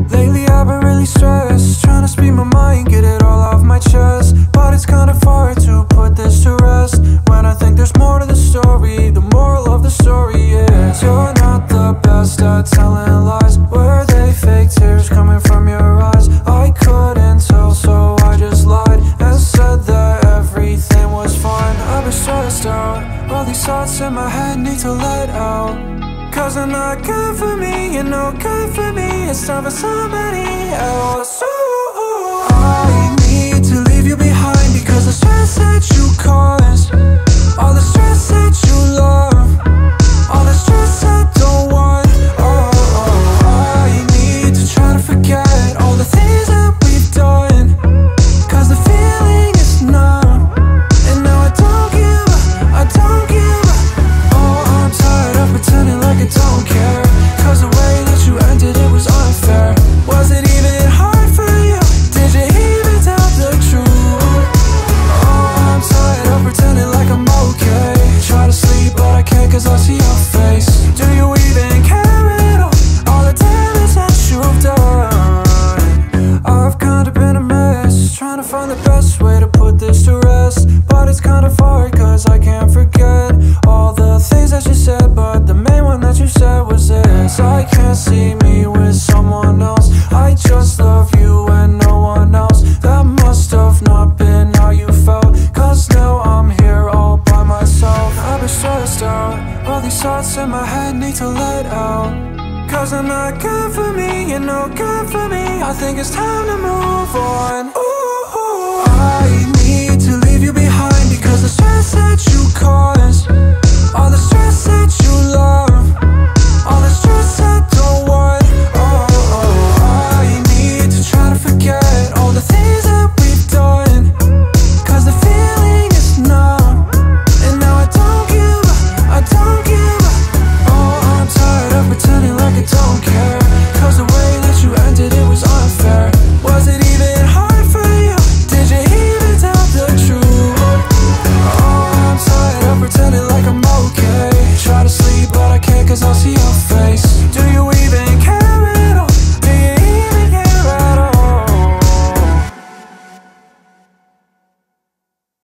Lately I've been really stressed, trying to speed my mind, get it all off my chest. But it's kinda hard to put this to rest, when I think there's more to the story. The moral of the story is, you're not the best at telling lies. Were they fake tears coming from your eyes? I couldn't tell, so I just lied and said that everything was fine. I've been stressed out, all these thoughts in my head need to let out. Cause they're not good for me, you're no good for me. It's time for somebody else. Ooh, I need to leave you behind, because the stress that you cause, all the stress that you love, all the stress I don't want. I need to try to forget all the things that we've done, cause the feeling is numb, and now I don't give up, I don't give up. Oh, I'm tired of pretending like I don't care, cause the way that you ended it was unfair. Was it even hard for you? Did you even tell the truth? Oh, I'm tired of pretending like I'm okay. Try to sleep but I can't, cause I see your face. Do you even care at all the damage that you've done? I've kinda been a mess, trying to find the best way to put this to rest. But it's kinda hard, cause I can't forget all the things that you said, but the main one that you said was this: I can't see me with someone else, I just love you and no one else. That must have not been how you felt, cause now I'm here all by myself. I've been stressed out, all these thoughts in my head need to let out. Cause they're not good for me, you're no good for me. I think it's time to move on. Ooh, I need to leave you behind, because the stress that you cause, all the stress that you love,